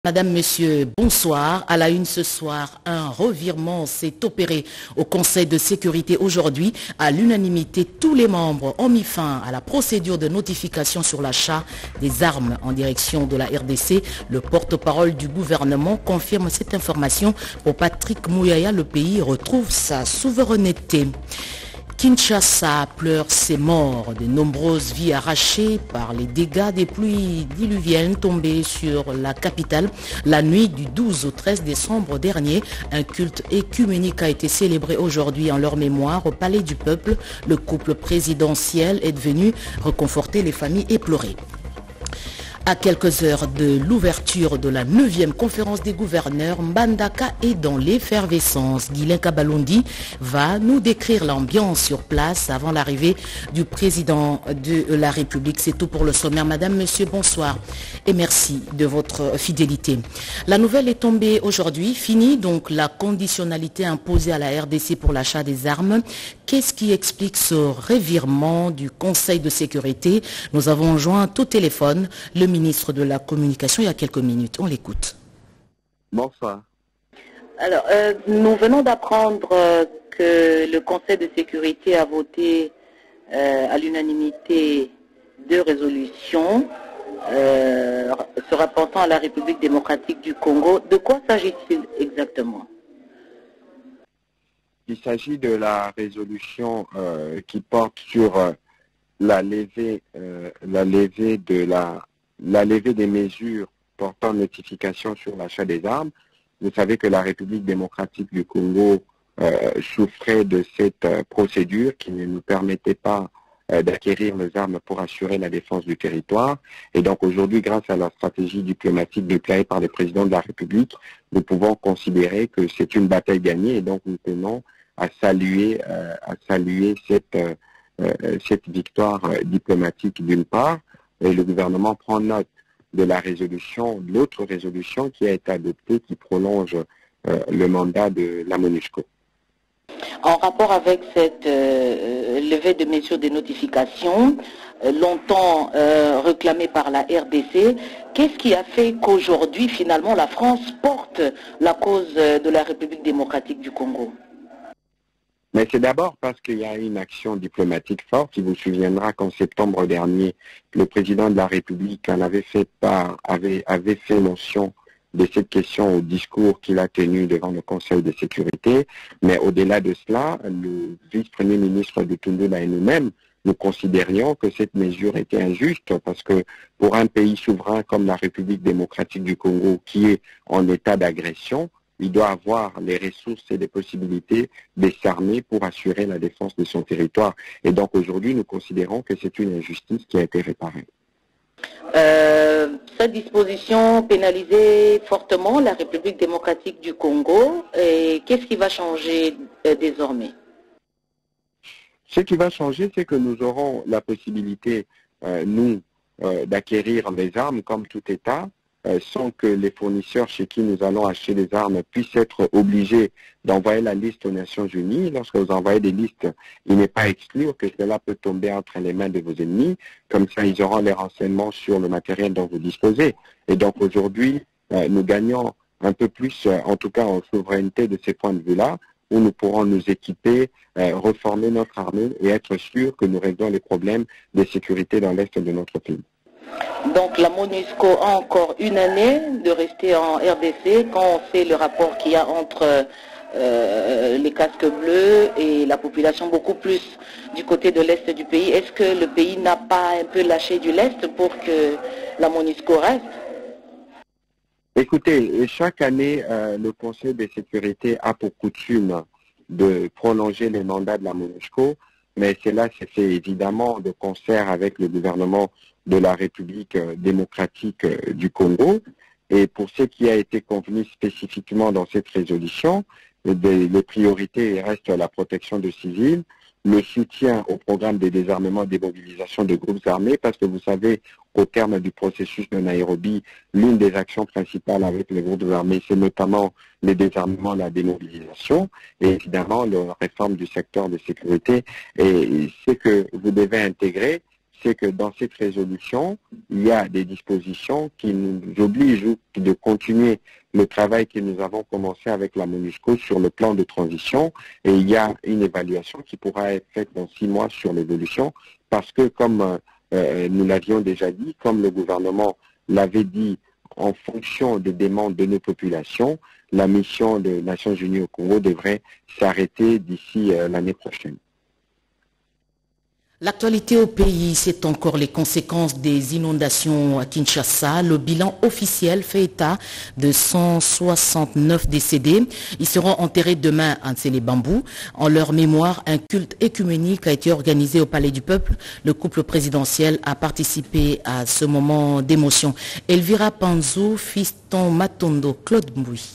Madame, Monsieur, bonsoir. À la une ce soir, un revirement s'est opéré au Conseil de sécurité aujourd'hui. À l'unanimité, tous les membres ont mis fin à la procédure de notification sur l'achat des armes en direction de la RDC. Le porte-parole du gouvernement confirme cette information. Pour Patrick Mouyaya, le pays retrouve sa souveraineté. Kinshasa pleure ses morts, de nombreuses vies arrachées par les dégâts des pluies diluviennes tombées sur la capitale. La nuit du 12 au 13 décembre dernier, un culte écuménique a été célébré aujourd'hui en leur mémoire au Palais du Peuple. Le couple présidentiel est venu reconforter les familles éplorées. À quelques heures de l'ouverture de la 9e conférence des gouverneurs, Mbandaka est dans l'effervescence. Guilain Kabalondi va nous décrire l'ambiance sur place avant l'arrivée du président de la République. C'est tout pour le sommaire. Madame, Monsieur, bonsoir et merci de votre fidélité. La nouvelle est tombée aujourd'hui. Fini donc la conditionnalité imposée à la RDC pour l'achat des armes. Qu'est-ce qui explique ce revirement du Conseil de sécurité? Nous avons joint au téléphone le ministre de la Communication il y a quelques minutes. On l'écoute. Bonsoir. Alors, nous venons d'apprendre que le Conseil de sécurité a voté à l'unanimité 2 résolutions se rapportant à la République démocratique du Congo. De quoi s'agit-il exactement? Il s'agit de la résolution qui porte sur la levée des mesures portant notification sur l'achat des armes. Vous savez que la République démocratique du Congo souffrait de cette procédure qui ne nous permettait pas d'acquérir les armes pour assurer la défense du territoire. Et donc aujourd'hui, grâce à la stratégie diplomatique déployée par le président de la République, nous pouvons considérer que c'est une bataille gagnée et donc nous tenons à saluer cette victoire diplomatique d'une part. Et le gouvernement prend note de l'autre résolution qui a été adoptée, qui prolonge le mandat de la MONUSCO. En rapport avec cette levée de mesures de notification, longtemps réclamée par la RDC, qu'est-ce qui a fait qu'aujourd'hui, finalement, la France porte la cause de la République démocratique du Congo? Mais c'est d'abord parce qu'il y a une action diplomatique forte. Il vous souviendra qu'en septembre dernier, le président de la République en avait fait mention de cette question au discours qu'il a tenu devant le Conseil de sécurité. Mais au-delà de cela, le vice-premier ministre de Tundela et nous-mêmes, nous considérions que cette mesure était injuste parce que pour un pays souverain comme la République démocratique du Congo qui est en état d'agression, il doit avoir les ressources et les possibilités de s'armer pour assurer la défense de son territoire. Et donc aujourd'hui, nous considérons que c'est une injustice qui a été réparée. Cette disposition pénalisait fortement la République démocratique du Congo. Et qu'est-ce qui va changer désormais? Ce qui va changer, c'est que nous aurons la possibilité, d'acquérir des armes comme tout État, sans que les fournisseurs chez qui nous allons acheter des armes puissent être obligés d'envoyer la liste aux Nations Unies. Lorsque vous envoyez des listes, il n'est pas exclu que cela peut tomber entre les mains de vos ennemis. Comme ça, ils auront les renseignements sur le matériel dont vous disposez. Et donc aujourd'hui, nous gagnons un peu plus, en tout cas en souveraineté de ces points de vue-là, où nous pourrons nous équiper, reformer notre armée et être sûrs que nous réglons les problèmes de sécurité dans l'est de notre pays. Donc la MONUSCO a encore une année de rester en RDC quand on sait le rapport qu'il y a entre les casques bleus et la population beaucoup plus du côté de l'est du pays. Est-ce que le pays n'a pas un peu lâché du lest pour que la MONUSCO reste? Écoutez, chaque année, le Conseil de sécurité a pour coutume de prolonger les mandats de la MONUSCO, mais cela s'est fait évidemment de concert avec le gouvernement de la République démocratique du Congo. Et pour ce qui a été convenu spécifiquement dans cette résolution, les priorités restent la protection de civils, le soutien au programme de désarmement et démobilisation de groupes armés, parce que vous savez qu'au terme du processus de Nairobi, l'une des actions principales avec les groupes armés, c'est notamment le désarmement, la démobilisation, et évidemment la réforme du secteur de sécurité. Et ce que vous devez intégrer, c'est que dans cette résolution, il y a des dispositions qui nous obligent de continuer le travail que nous avons commencé avec la MONUSCO sur le plan de transition, et il y a une évaluation qui pourra être faite dans 6 mois sur l'évolution, parce que comme nous l'avions déjà dit, comme le gouvernement l'avait dit, en fonction des demandes de nos populations, la mission des Nations Unies au Congo devrait s'arrêter d'ici l'année prochaine. L'actualité au pays, c'est encore les conséquences des inondations à Kinshasa. Le bilan officiel fait état de 169 décédés. Ils seront enterrés demain à Ntsélé-Bambou. En leur mémoire, un culte écuménique a été organisé au Palais du Peuple. Le couple présidentiel a participé à ce moment d'émotion. Elvira Panzou, Fiston Matondo, Claude Mbouy.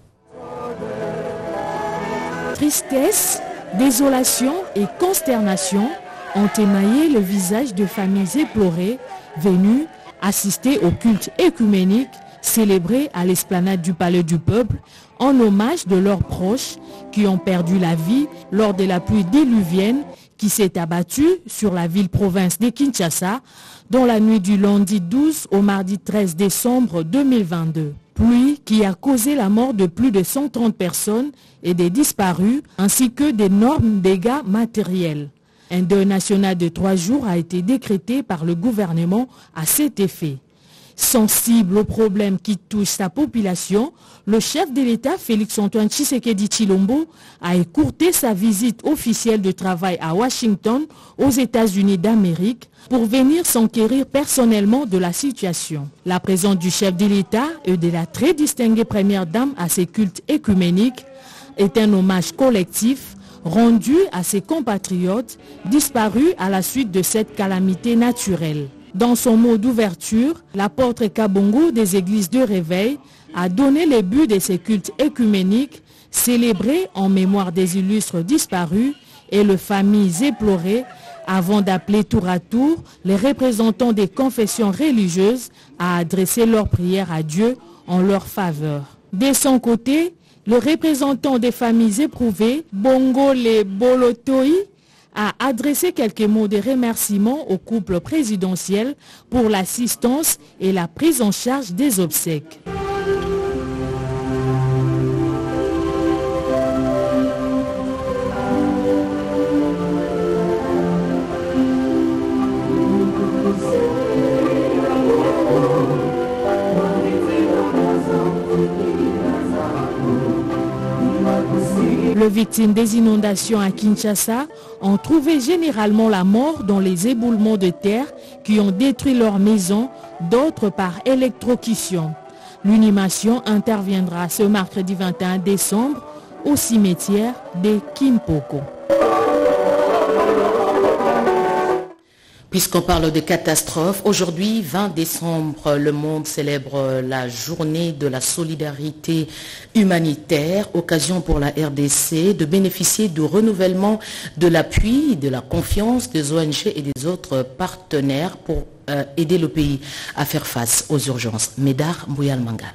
Tristesse, désolation et consternation ont émaillé le visage de familles éplorées venues assister au culte écuménique célébré à l'esplanade du Palais du Peuple en hommage de leurs proches qui ont perdu la vie lors de la pluie diluvienne qui s'est abattue sur la ville-province de Kinshasa dans la nuit du lundi 12 au mardi 13 décembre 2022. Pluie qui a causé la mort de plus de 130 personnes et des disparus ainsi que d'énormes dégâts matériels. Un deuil national de 3 jours a été décrété par le gouvernement à cet effet. Sensible aux problèmes qui touchent sa population, le chef de l'État, Félix-Antoine Tshisekedi Tshilombo, a écourté sa visite officielle de travail à Washington, aux États-Unis d'Amérique, pour venir s'enquérir personnellement de la situation. La présence du chef de l'État et de la très distinguée première dame à ces cultes écuméniques est un hommage collectif rendu à ses compatriotes disparus à la suite de cette calamité naturelle. Dans son mot d'ouverture, l'apôtre Kabongo des églises de réveil a donné les buts de ces cultes écuméniques célébrés en mémoire des illustres disparus et les familles éplorées avant d'appeler tour à tour les représentants des confessions religieuses à adresser leurs prières à Dieu en leur faveur. De son côté, le représentant des familles éprouvées, Bongole Bolotoi, a adressé quelques mots de remerciement au couple présidentiel pour l'assistance et la prise en charge des obsèques. Les victimes des inondations à Kinshasa ont trouvé généralement la mort dans les éboulements de terre qui ont détruit leurs maisons, d'autres par électrocution. L'inhumation interviendra ce mercredi 21 décembre au cimetière de Kimpoko. Puisqu'on parle de catastrophe, aujourd'hui, 20 décembre, le monde célèbre la journée de la solidarité humanitaire, occasion pour la RDC de bénéficier du renouvellement de l'appui, de la confiance des ONG et des autres partenaires pour aider le pays à faire face aux urgences. Médard Mbouyal Mangal.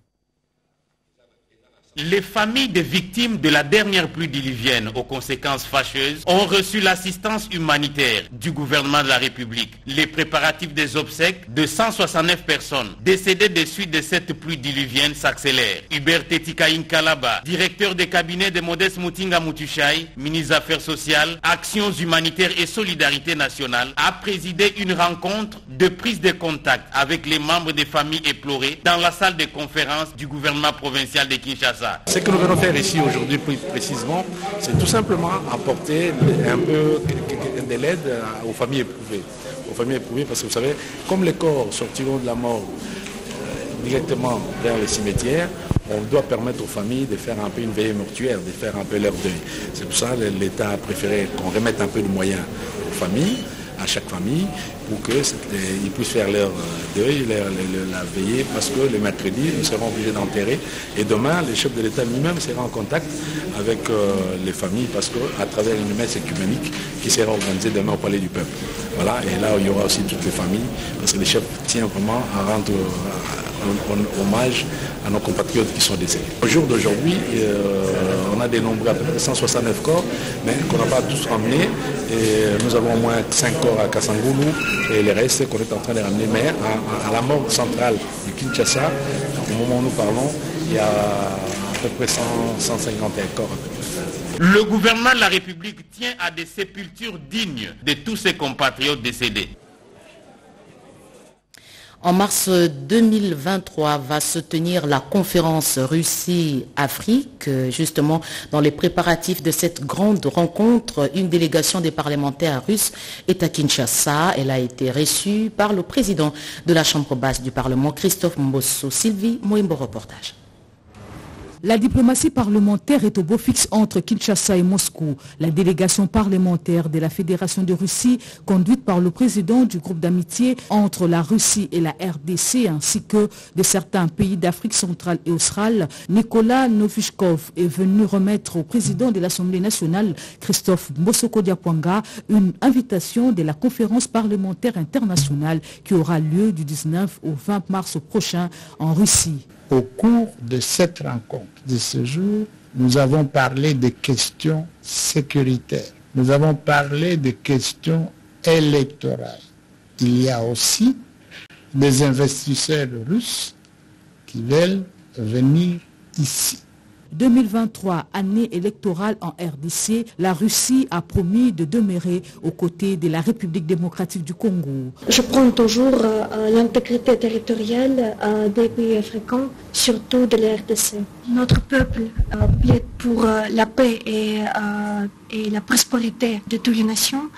Les familles des victimes de la dernière pluie diluvienne aux conséquences fâcheuses ont reçu l'assistance humanitaire du gouvernement de la République. Les préparatifs des obsèques de 169 personnes décédées des suites de cette pluie diluvienne s'accélèrent. Hubert Tetikaïn Kalaba, directeur des cabinets de Modeste Moutinga Moutuchaï, ministre des Affaires sociales, Actions humanitaires et solidarité nationale, a présidé une rencontre de prise de contact avec les membres des familles éplorées dans la salle de conférence du gouvernement provincial de Kinshasa. Ce que nous venons faire ici aujourd'hui plus précisément, c'est tout simplement apporter un peu de l'aide aux familles éprouvées. Aux familles éprouvées parce que vous savez, comme les corps sortiront de la mort directement vers les cimetières, on doit permettre aux familles de faire un peu une veillée mortuaire, de faire un peu leur deuil. C'est pour ça que l'État a préféré qu'on remette un peu de moyens aux familles, à chaque famille, pour qu'ils puissent faire leur deuil, la veillée, parce que le mercredi, nous serons obligés d'enterrer. Et demain, le chef de l'État lui-même sera en contact avec les familles, parce qu'à travers une messe écuménique qui sera organisée demain au Palais du Peuple. Voilà, et là, il y aura aussi toutes les familles, parce que le chef tient vraiment à rendre hommage à nos compatriotes qui sont décédés. Au jour d'aujourd'hui, on a dénombré à peu près 169 corps, mais qu'on n'a pas tous emmenés. Et nous avons au moins 5 corps à Kassangoulou et les restes qu'on est en train de ramener. Mais à la morgue centrale du Kinshasa, au moment où nous parlons, il y a à peu près 151 corps. Le gouvernement de la République tient à des sépultures dignes de tous ses compatriotes décédés. En mars 2023 va se tenir la conférence Russie-Afrique. Justement, dans les préparatifs de cette grande rencontre, une délégation des parlementaires russes est à Kinshasa. Elle a été reçue par le président de la Chambre basse du Parlement, Christophe Mbosso. Sylvie Moimbo, reportage. La diplomatie parlementaire est au beau fixe entre Kinshasa et Moscou. La délégation parlementaire de la Fédération de Russie, conduite par le président du groupe d'amitié entre la Russie et la RDC, ainsi que de certains pays d'Afrique centrale et australe, Nicolas Novychkov est venu remettre au président de l'Assemblée nationale, Christophe Mbosoko Diapwanga, une invitation de la conférence parlementaire internationale qui aura lieu du 19 au 20 mars prochain en Russie. Au cours de cette rencontre de ce jour, nous avons parlé de questions sécuritaires. Nous avons parlé de questions électorales. Il y a aussi des investisseurs russes qui veulent venir ici. 2023, année électorale en RDC, la Russie a promis de demeurer aux côtés de la République démocratique du Congo. Je prends toujours l'intégrité territoriale des pays africains, surtout de la RDC. Notre peuple plaide pour la paix et la prospérité de toutes les nations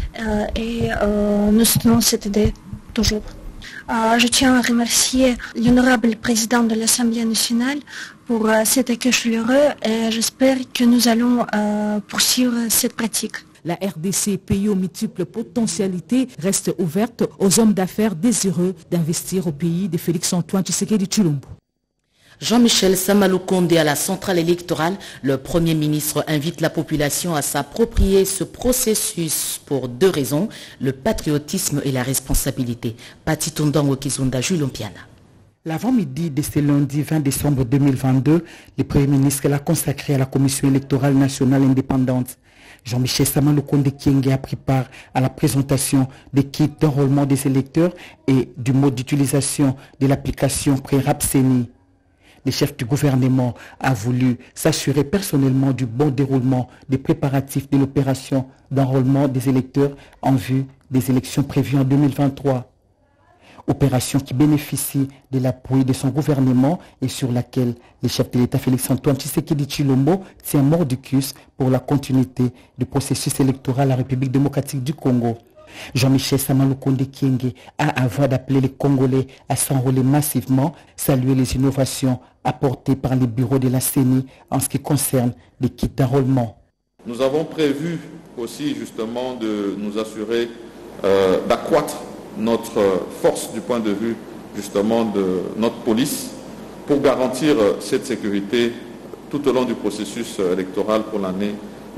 et nous soutenons cette idée toujours. Je tiens à remercier l'honorable président de l'Assemblée nationale pour cet accueil chaleureux et j'espère que nous allons poursuivre cette pratique. La RDC, pays aux multiples potentialités, reste ouverte aux hommes d'affaires désireux d'investir au pays de Félix-Antoine Tshisekedi Tshilombo. Jean-Michel Samaloukonde à la centrale électorale, le Premier ministre invite la population à s'approprier ce processus pour 2 raisons, le patriotisme et la responsabilité. Pati Tondongo Kizunda, Julien Piana. L'avant-midi de ce lundi 20 décembre 2022, le Premier ministre l'a consacré à la Commission électorale nationale indépendante. Jean-Michel Samaloukonde Kyenge a pris part à la présentation des kits d'enrôlement des électeurs et du mode d'utilisation de l'application Pré-Rapseni. Le chef du gouvernement a voulu s'assurer personnellement du bon déroulement des préparatifs de l'opération d'enrôlement des électeurs en vue des élections prévues en 2023. Opération qui bénéficie de l'appui de son gouvernement et sur laquelle le chef de l'État Félix-Antoine Tshisekedi Tshilombo tient mordicus pour la continuité du processus électoral à la République démocratique du Congo. Jean-Michel Samaloukonde Kyenge a, avant d'appeler les Congolais à s'enrôler massivement, salué les innovations apportées par les bureaux de la CENI en ce qui concerne les kits d'enrôlement. Nous avons prévu aussi justement de nous assurer d'accroître notre force du point de vue justement de notre police pour garantir cette sécurité tout au long du processus électoral pour l'année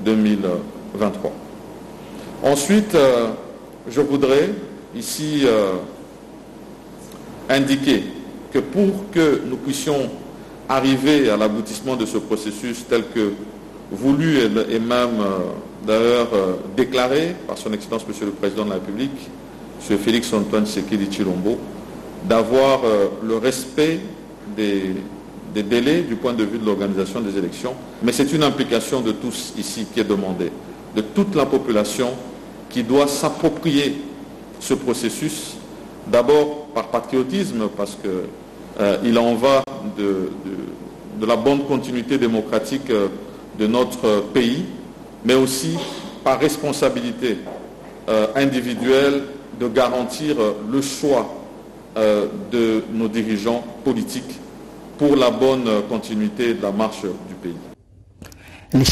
2023. Ensuite, je voudrais ici indiquer que pour que nous puissions arriver à l'aboutissement de ce processus tel que voulu et même d'ailleurs déclaré par son Excellence Monsieur le Président de la République, M. Félix-Antoine Tshisekedi Tshilombo, d'avoir le respect des délais du point de vue de l'organisation des élections. Mais c'est une implication de tous ici qui est demandée, de toute la population qui doit s'approprier ce processus, d'abord par patriotisme, parce qu'il en va de la bonne continuité démocratique de notre pays, mais aussi par responsabilité individuelle de garantir le choix de nos dirigeants politiques pour la bonne continuité de la marche du pays.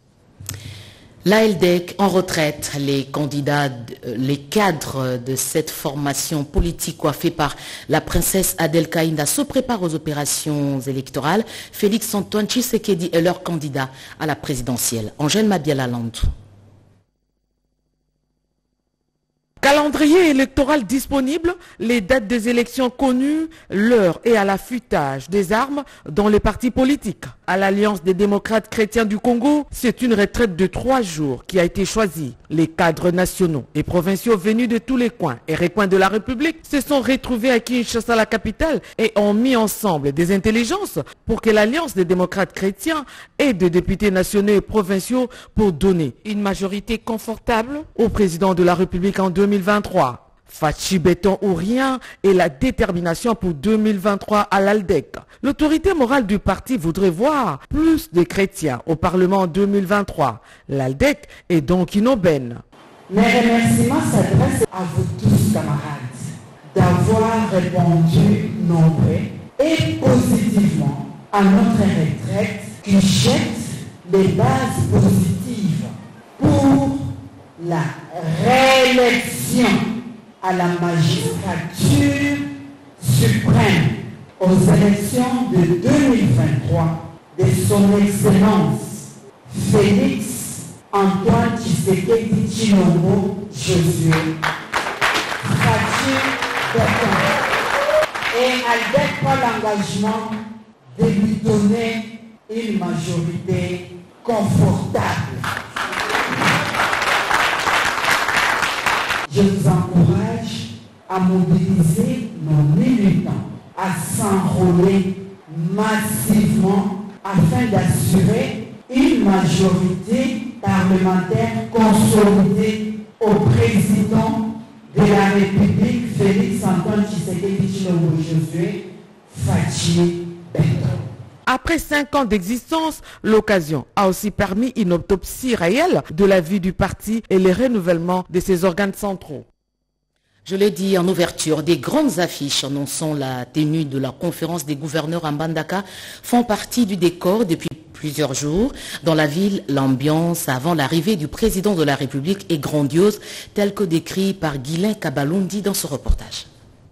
L'ALDEC en retraite, les cadres de cette formation politique coiffée par la princesse Adel Kaïnda se préparent aux opérations électorales. Félix-Antoine Tshisekedi est leur candidat à la présidentielle. Angèle Mabiala Landou. Calendrier électoral disponible, les dates des élections connues, l'heure et à l'affûtage des armes dans les partis politiques. À l'Alliance des démocrates chrétiens du Congo, c'est une retraite de 3 jours qui a été choisie. Les cadres nationaux et provinciaux venus de tous les coins et recoins de la République se sont retrouvés à Kinshasa, la capitale, et ont mis ensemble des intelligences pour que l'Alliance des démocrates chrétiens ait des députés nationaux et provinciaux pour donner une majorité confortable au président de la République en 2023. Fachi béton ou rien et la détermination pour 2023 à l'ALDEC. L'autorité morale du parti voudrait voir plus de chrétiens au Parlement en 2023. L'ALDEC est donc une aubaine. Mes remerciements s'adressent à vous tous, camarades, d'avoir répondu nombreux et positivement à notre retraite qui jette les bases positives pour la réélection à la magistrature suprême aux élections de 2023 de son Excellence Félix Antoine Tshisekedi Tshilombo Josué, Fachi Béton, et ALDEC prend l'engagement de lui donner une majorité confortable. Je vous encourage à mobiliser nos militants, à s'enrôler massivement afin d'assurer une majorité parlementaire consolidée au président de la République, Félix Antoine Tshisekedi Tshilombo Josué, Fachi Béton. Après 5 ans d'existence, l'occasion a aussi permis une autopsie réelle de la vie du parti et le renouvellement de ses organes centraux. Je l'ai dit en ouverture, des grandes affiches annonçant la tenue de la conférence des gouverneurs à Mbandaka font partie du décor depuis plusieurs jours. Dans la ville, l'ambiance avant l'arrivée du président de la République est grandiose, tel que décrit par Guylain Kabalondi dans ce reportage.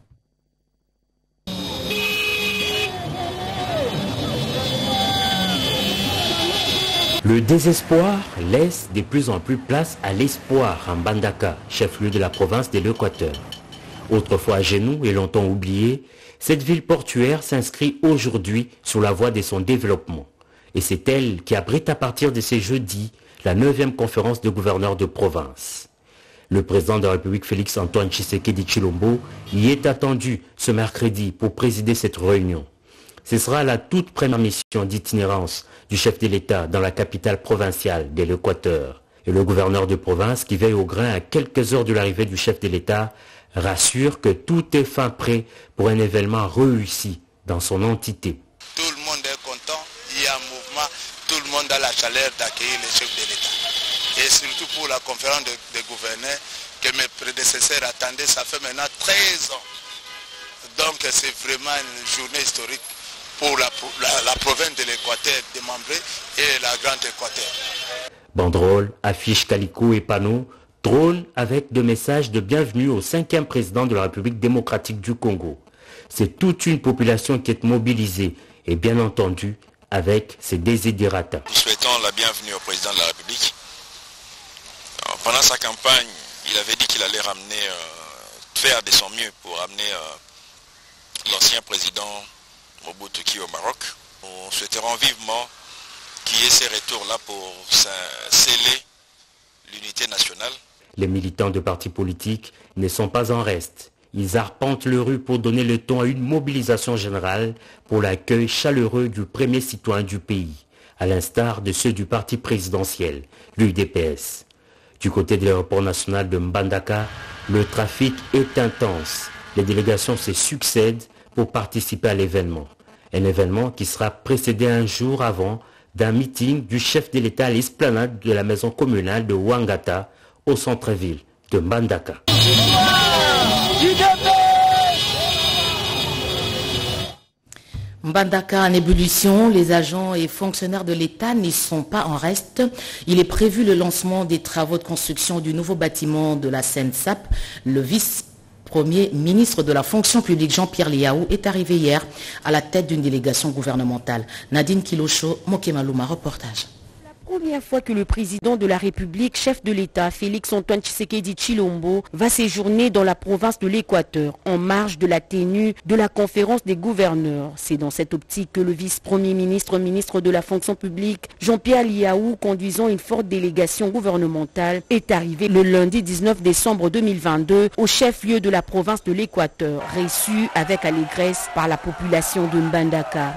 Le désespoir laisse de plus en plus place à l'espoir en Mbandaka, chef-lieu de la province de l'Équateur. Autrefois à genoux et longtemps oubliée, cette ville portuaire s'inscrit aujourd'hui sur la voie de son développement. Et c'est elle qui abrite à partir de ce jeudi la 9e conférence de gouverneurs de province. Le président de la République Félix Antoine Tshisekedi Tshilombo y est attendu ce mercredi pour présider cette réunion. Ce sera la toute première mission d'itinérance du chef de l'État dans la capitale provinciale de l'Équateur. Et le gouverneur de province, qui veille au grain à quelques heures de l'arrivée du chef de l'État, rassure que tout est fin prêt pour un événement réussi dans son entité. Tout le monde est content, il y a un mouvement, tout le monde a la chaleur d'accueillir le chef de l'État. Et surtout pour la conférence des gouverneurs que mes prédécesseurs attendaient, ça fait maintenant 13 ans. Donc c'est vraiment une journée historique pour la province de l'Équateur démembrée et la Grande Équateur. Banderoles, affiches, calicots et panneaux trônent avec des messages de bienvenue au 5e président de la République démocratique du Congo. C'est toute une population qui est mobilisée et bien entendu avec ses désidérata. Nous souhaitons la bienvenue au président de la République. Pendant sa campagne, il avait dit qu'il allait faire de son mieux pour amener l'ancien président Mobutu au Maroc. Nous souhaiterons vivement qu'il y ait ces retours-là pour sceller l'unité nationale. Les militants de partis politiques ne sont pas en reste. Ils arpentent les rues pour donner le ton à une mobilisation générale pour l'accueil chaleureux du premier citoyen du pays, à l'instar de ceux du parti présidentiel, l'UDPS. Du côté de l'aéroport national de Mbandaka, le trafic est intense. Les délégations se succèdent pour participer à l'événement. Un événement qui sera précédé un jour avant d'un meeting du chef de l'État à l'esplanade de la maison communale de Wangata au centre-ville de Mbandaka. Mbandaka en ébullition, les agents et fonctionnaires de l'État n'y sont pas en reste. Il est prévu le lancement des travaux de construction du nouveau bâtiment de la SENSAP. Le vice-premier ministre de la fonction publique Jean-Pierre Liaou est arrivé hier à la tête d'une délégation gouvernementale. Nadine Kilocho, Mokemaluma, reportage. La première fois que le président de la République, chef de l'État, Félix-Antoine Tshisekedi Tshilombo, va séjourner dans la province de l'Équateur en marge de la tenue de la conférence des gouverneurs. C'est dans cette optique que le vice-premier ministre, ministre de la fonction publique, Jean-Pierre Liaou, conduisant une forte délégation gouvernementale, est arrivé le lundi 19 décembre 2022 au chef-lieu de la province de l'Équateur, reçu avec allégresse par la population de Mbandaka.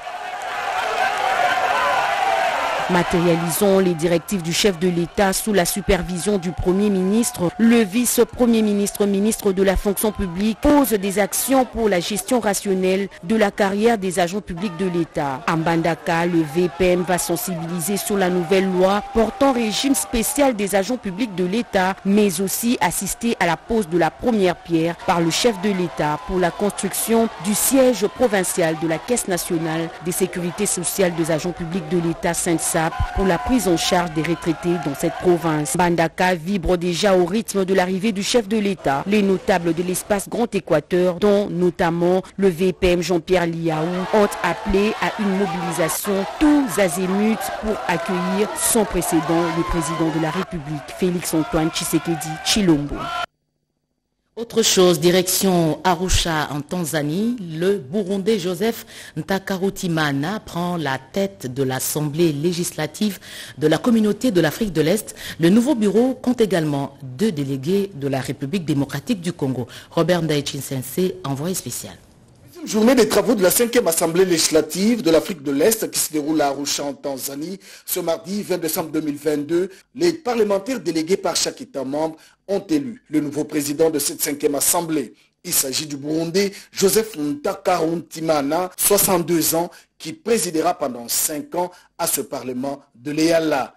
Matérialisant les directives du chef de l'État sous la supervision du Premier ministre, le vice-premier ministre, ministre de la fonction publique, pose des actions pour la gestion rationnelle de la carrière des agents publics de l'État. À Mbandaka, le VPM va sensibiliser sur la nouvelle loi portant régime spécial des agents publics de l'État, mais aussi assister à la pose de la première pierre par le chef de l'État pour la construction du siège provincial de la Caisse nationale des sécurités sociales des agents publics de l'État, Saint-Sap, pour la prise en charge des retraités dans cette province. Mbandaka vibre déjà au rythme de l'arrivée du chef de l'État. Les notables de l'espace Grand Équateur, dont notamment le VPM Jean-Pierre Liaou, ont appelé à une mobilisation tous azimuts pour accueillir sans précédent le président de la République, Félix-Antoine Tshisekedi Tshilombo. Autre chose, direction Arusha en Tanzanie, le Burundais Joseph Ntakarutimana prend la tête de l'Assemblée législative de la communauté de l'Afrique de l'Est. Le nouveau bureau compte également 2 délégués de la République démocratique du Congo. Robert Ndaïchinsensé, envoyé spécial. Journée des travaux de la 5e Assemblée législative de l'Afrique de l'Est qui se déroule à Arusha en Tanzanie. Ce mardi 20 décembre 2022, les parlementaires délégués par chaque État membre ont élu le nouveau président de cette 5e Assemblée. Il s'agit du Burundais Joseph Ntakarutimana, 62 ans, qui présidera pendant 5 ans à ce Parlement de l'EALA.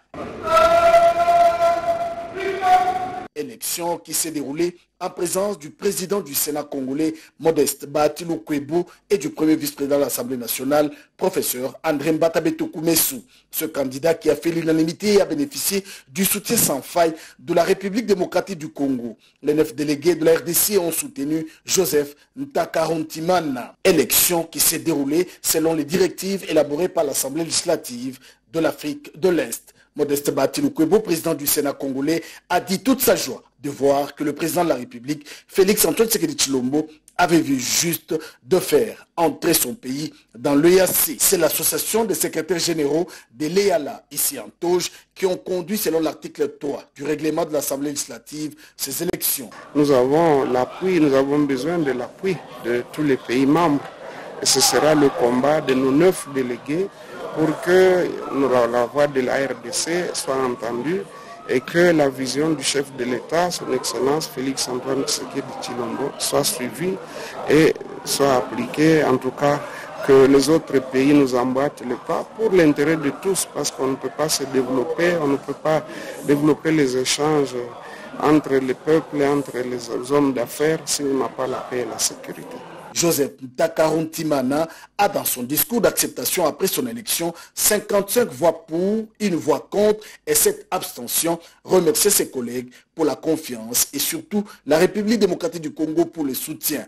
Élection qui s'est déroulée en présence du président du Sénat congolais, Modeste Bahati Lukwebo, et du premier vice-président de l'Assemblée nationale, professeur André Mbatabe-Tokumesu. Ce candidat qui a fait l'unanimité a bénéficié du soutien sans faille de la République démocratique du Congo. Les 9 délégués de la RDC ont soutenu Joseph Ntakarutimana. Élection qui s'est déroulée selon les directives élaborées par l'Assemblée législative de l'Afrique de l'Est. Modeste Bahati Lukwebo, président du Sénat congolais, a dit toute sa joie de voir que le président de la République, Félix-Antoine Tshisekedi Tshilombo, avait vu juste de faire entrer son pays dans l'EAC. C'est l'association des secrétaires généraux de l'EALA, ici en Toge, qui ont conduit selon l'article 3 du règlement de l'Assemblée législative ces élections. Nous avons l'appui, nous avons besoin de l'appui de tous les pays membres. Et ce sera le combat de nos 9 délégués pour que la voix de la RDC soit entendue et que la vision du chef de l'État, son Excellence Félix-Antoine Tshisekedi Tshilombo, soit suivie et soit appliquée, en tout cas que les autres pays nous emboîtent le pas pour l'intérêt de tous, parce qu'on ne peut pas se développer, on ne peut pas développer les échanges entre les peuples et entre les hommes d'affaires si on n'a pas la paix et la sécurité. Joseph Ntakarutimana a dans son discours d'acceptation après son élection 55 voix pour, 1 voix contre et 7 abstentions, remercié ses collègues pour la confiance et surtout la République démocratique du Congo pour le soutien.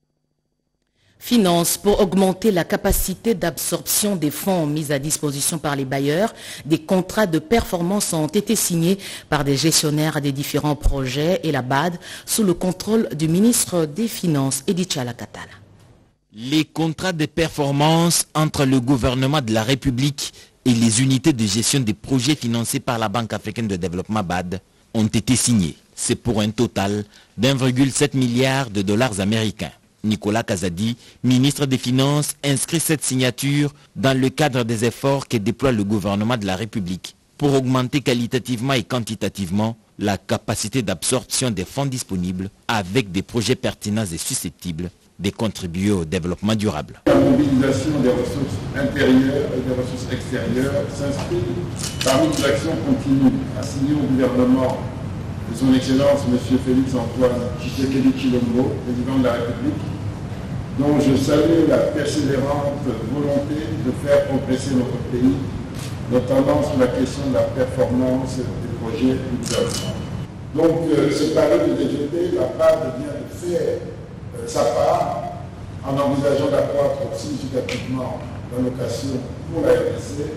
Finances pour augmenter la capacité d'absorption des fonds mis à disposition par les bailleurs. Des contrats de performance ont été signés par des gestionnaires des différents projets et la BAD sous le contrôle du ministre des Finances, Edi Tchalakatala. Les contrats de performance entre le gouvernement de la République et les unités de gestion des projets financés par la Banque africaine de développement BAD ont été signés. C'est pour un total d'1,7 milliard de dollars américains. Nicolas Kazadi, ministre des Finances, inscrit cette signature dans le cadre des efforts que déploie le gouvernement de la République pour augmenter qualitativement et quantitativement la capacité d'absorption des fonds disponibles avec des projets pertinents et susceptibles de contribuer au développement durable. La mobilisation des ressources intérieures et des ressources extérieures s'inscrit parmi les actions continues assignées au gouvernement de son Excellence M. Félix-Antoine Tshisekedi Tshilombo, président de la République, dont je salue la persévérante volonté de faire progresser notre pays, notamment sur la question de la performance des projets du gouvernement. Donc, ce pari de DGT, la BAD vient de faire sa part en envisageant d'accroître significativement l'allocation pour la RDC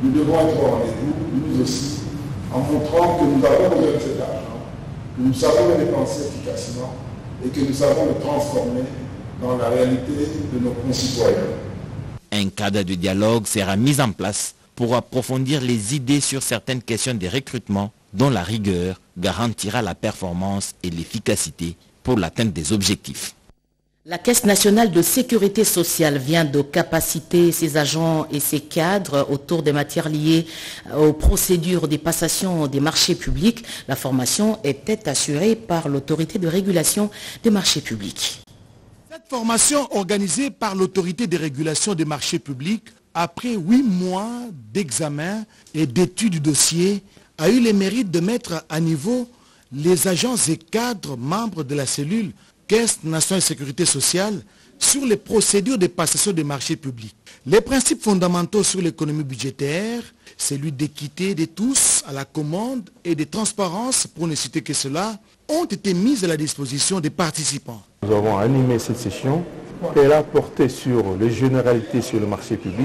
nous devons être au rendez-vous, nous aussi, en montrant que nous avons besoin de cet argent, que nous savons le dépenser efficacement et que nous savons le transformer dans la réalité de nos concitoyens. Un cadre de dialogue sera mis en place pour approfondir les idées sur certaines questions de recrutement dont la rigueur garantira la performance et l'efficacité pour l'atteinte des objectifs. La Caisse nationale de sécurité sociale vient de capaciter ses agents et ses cadres autour des matières liées aux procédures des passations des marchés publics. La formation était assurée par l'autorité de régulation des marchés publics. Cette formation organisée par l'autorité de régulation des marchés publics, après 8 mois d'examen et d'études du dossier, a eu le mérite de mettre à niveau les agents et cadres membres de la cellule Caisse nationale de sécurité sociale sur les procédures de passation des marchés publics. Les principes fondamentaux sur l'économie budgétaire, celui d'équité de tous à la commande et de transparence, pour ne citer que cela, ont été mis à la disposition des participants. Nous avons animé cette session. Elle a porté sur les généralités sur le marché public,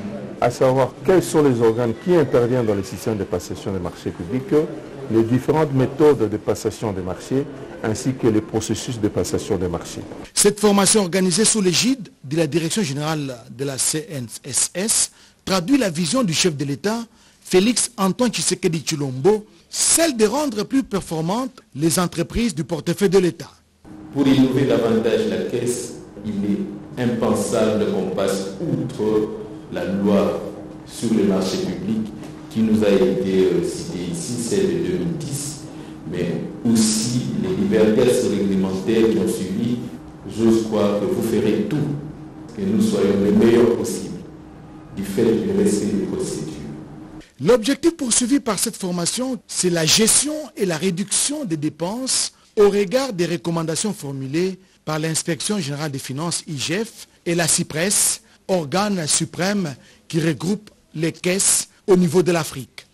à savoir quels sont les organes qui interviennent dans le système de passation des marchés publics, les différentes méthodes de passation des marchés, ainsi que les processus de passation des marchés. Cette formation organisée sous l'égide de la Direction générale de la CNSS traduit la vision du chef de l'État, Félix Antoine Tshisekedi Tshilombo, celle de rendre plus performantes les entreprises du portefeuille de l'État. Pour innover davantage la Caisse, il est impensable qu'on passe outre la loi sur les marchés publics qui nous a été citée ici, celle de 2010, mais aussi les libertés réglementaires qui ont suivi. J'ose croire que vous ferez tout, que nous soyons les meilleurs possibles du fait du respect des procédures. L'objectif poursuivi par cette formation, c'est la gestion et la réduction des dépenses au regard des recommandations formulées par l'Inspection générale des finances IGF et la CIPRES, organe suprême qui regroupe les caisses au niveau de l'Afrique.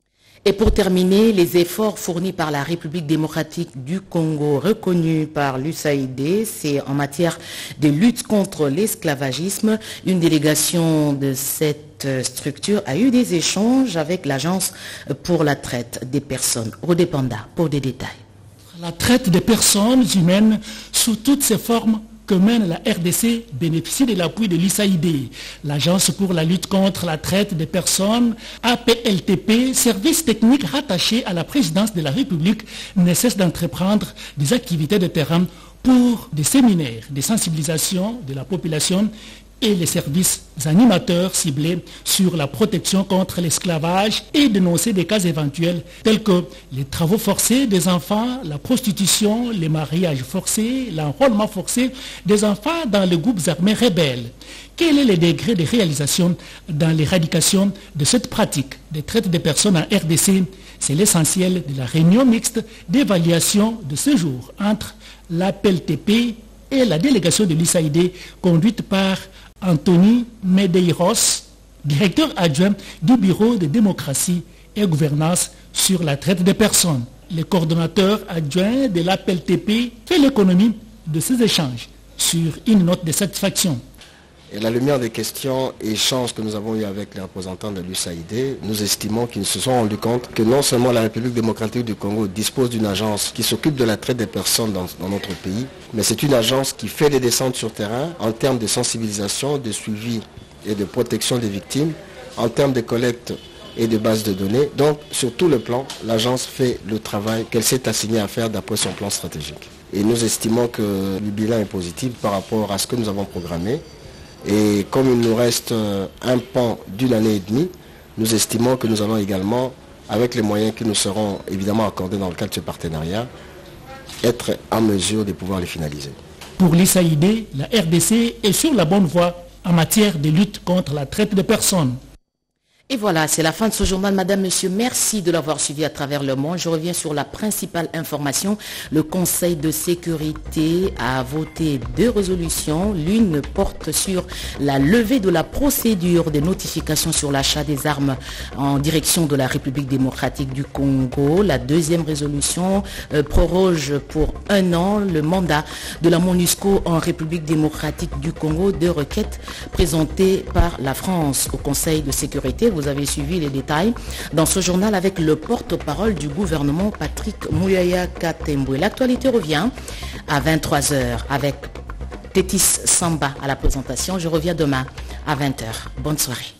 Et pour terminer, les efforts fournis par la République démocratique du Congo, reconnus par l'USAID, c'est en matière de lutte contre l'esclavagisme. Une délégation de cette structure a eu des échanges avec l'Agence pour la traite des personnes. Rodépanda pour des détails. La traite des personnes humaines sous toutes ses formes que mène la RDC bénéficie de l'appui de l'USAID, l'Agence pour la lutte contre la traite des personnes, APLTP, service technique rattaché à la présidence de la République, ne cesse d'entreprendre des activités de terrain pour des séminaires de sensibilisation de la population et les services animateurs ciblés sur la protection contre l'esclavage et dénoncer des cas éventuels tels que les travaux forcés des enfants, la prostitution, les mariages forcés, l'enrôlement forcé des enfants dans les groupes armés rebelles. Quel est le degré de réalisation dans l'éradication de cette pratique de traite des personnes en RDC? C'est l'essentiel de la réunion mixte d'évaluation de ce jour entre l'APLTP et la délégation de l'USAID conduite par Anthony Medeiros, directeur adjoint du Bureau de démocratie et gouvernance sur la traite des personnes. Le coordonnateur adjoint de l'APLTP fait l'économie de ces échanges sur une note de satisfaction. Et à la lumière des questions et échanges que nous avons eus avec les représentants de l'USAID, nous estimons qu'ils se sont rendus compte que non seulement la République démocratique du Congo dispose d'une agence qui s'occupe de la traite des personnes dans notre pays, mais c'est une agence qui fait des descentes sur terrain en termes de sensibilisation, de suivi et de protection des victimes, en termes de collecte et de base de données. Donc, sur tout le plan, l'agence fait le travail qu'elle s'est assignée à faire d'après son plan stratégique. Et nous estimons que le bilan est positif par rapport à ce que nous avons programmé. Et comme il nous reste un pan d'une année et demie, nous estimons que nous allons également, avec les moyens qui nous seront évidemment accordés dans le cadre de ce partenariat, être en mesure de pouvoir les finaliser. Pour l'USAID, la RDC est sur la bonne voie en matière de lutte contre la traite de personnes. Et voilà, c'est la fin de ce journal. Madame, Monsieur, merci de l'avoir suivi à travers le monde. Je reviens sur la principale information. Le Conseil de sécurité a voté 2 résolutions. L'une porte sur la levée de la procédure des notifications sur l'achat des armes en direction de la République démocratique du Congo. La deuxième résolution proroge pour 1 an le mandat de la MONUSCO en République démocratique du Congo. 2 requêtes présentées par la France au Conseil de sécurité. Vous avez suivi les détails dans ce journal avec le porte-parole du gouvernement, Patrick Mouyaya Katembwe. L'actualité revient à 23h avec Tétis Samba à la présentation. Je reviens demain à 20h. Bonne soirée.